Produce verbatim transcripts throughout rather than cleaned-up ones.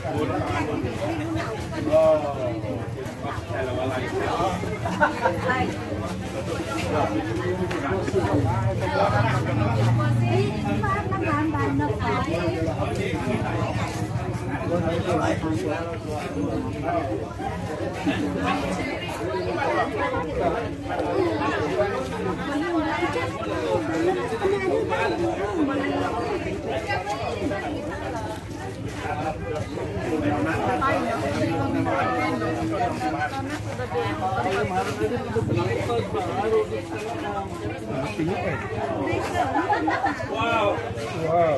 Wow. Wow.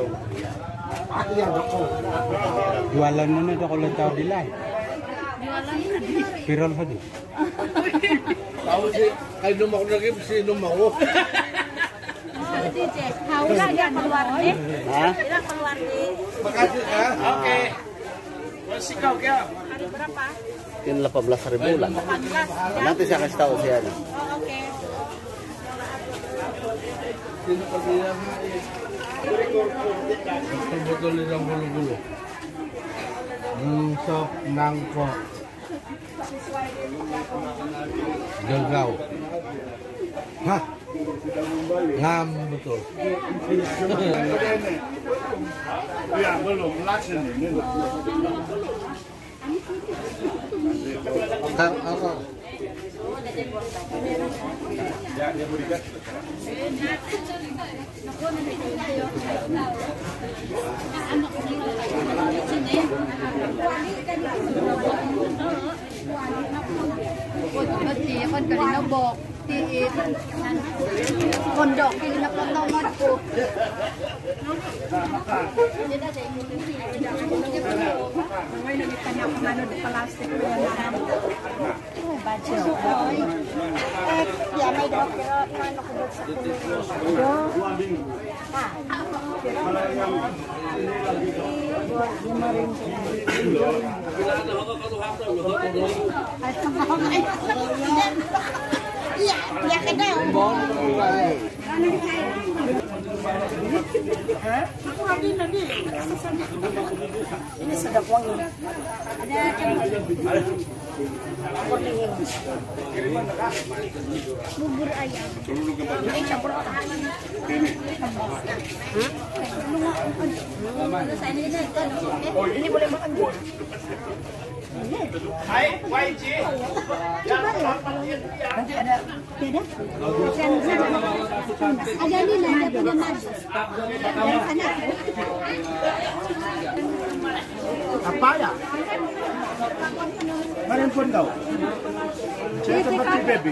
Jualan mana tuh kalau tahu di live? Viral tadi. Tahu sih, kalau nomor lagi mesti nomor. Tahu lah dia keluar deh. Hah? Dia keluar deh. Makasih ya. Oke. Masih kau ya. Hari berapa? Mungkin delapan belas ribu lah. Nanti saya kasih tahu saya. Oh, oke. Betul-betul yang bulu-bulu. Untuk nangkok. Gegau. Hah? Ngam betul. Ya belum langsung ini. Apa? Ya dia berikan. Berarti kan kali nabok tiit kondok kali na kondok mo. Jadi ada ini may nagitanya ko ano de plastic ko yan. Bacho. Eh, ya may daw pero ano ko sa kulo. Iya, ya kena yang bon. Aku hari nanti. Ini sedap wangi. Ada bubur ayam. Ini campur tangan. Oh, ini boleh makan bu. Hai, Y G. Nanti ada beda? Ada ini lah, ada beda majus. Apa ya? Mana pun kau? Saya seperti baby.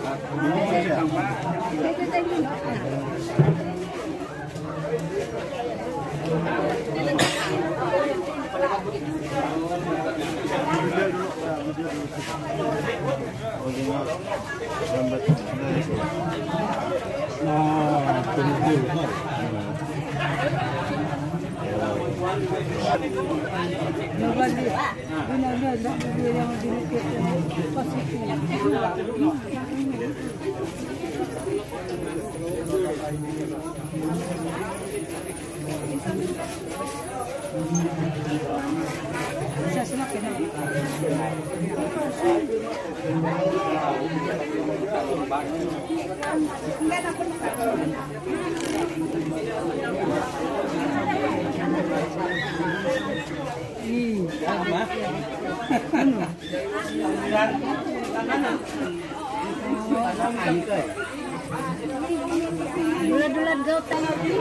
Dulat-dulat gautan.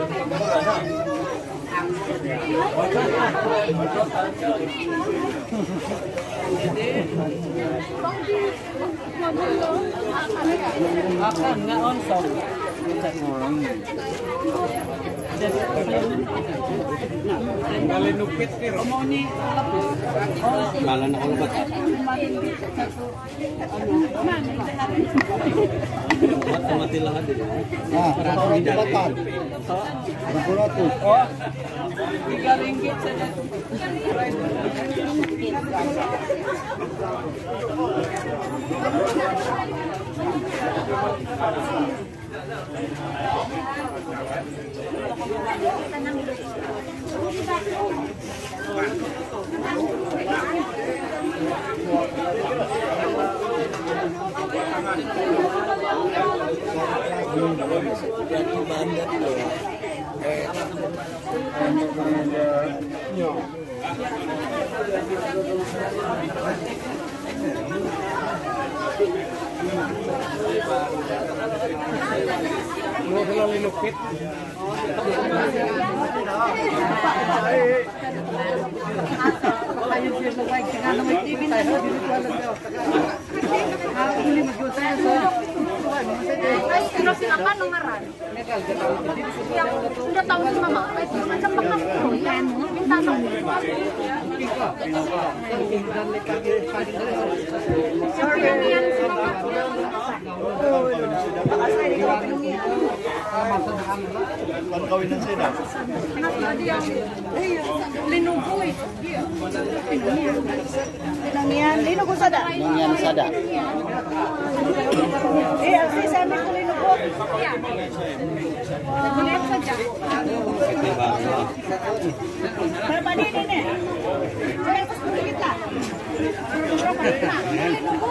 Akan nggak onsong. Kali nupit kira. Mau nih Malah nak lupa. Mati lah ada. Ah, berapa delapan? Berapa ratus? oh tiga ringgit saja. Tenang dulu. Terus silakan numeran. Yang udah tahu sih mama, itu macam bakal kan, minta nomor. Ang kawin ng sida. Linugoy. Pinangian, linugo sada. Yang sada. Eh, ang sisami ko linugo. Nagulit sa dyan. Berapa din din eh? Saya pas sedikit lah. Berapa din lah? Linugo.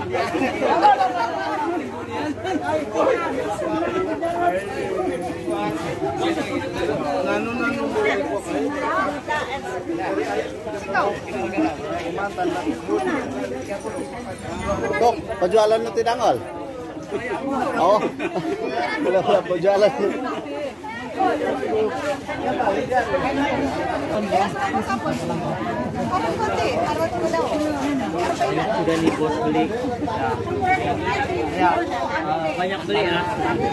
Nano-nano mo po kayo. Tok, penjualan itu dangol. Oh, wala wala penjualan. Udah nih bos beli. Ya, uh, banyak beli ya.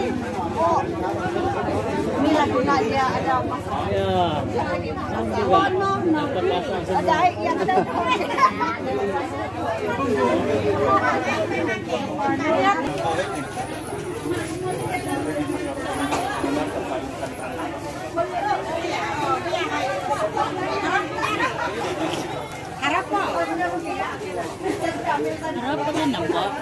Mila guna dia ada masalah. Ya. Oh, no, no. Ada yang ada. Harap po. Harap pa rin ang ba?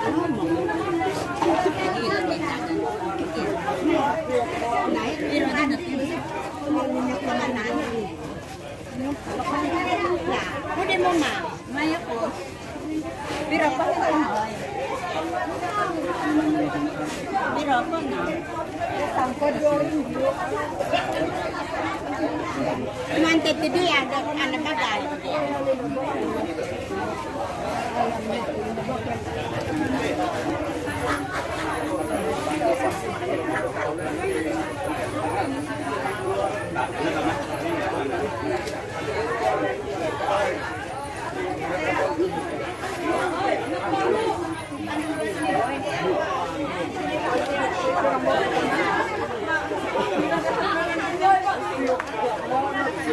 Pwede mo ma. Maya po. Bira pa ito. Bira pa na. Tangkod yun. Mantet itu ya ada anak bagay.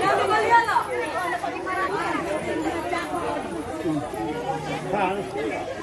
Bang.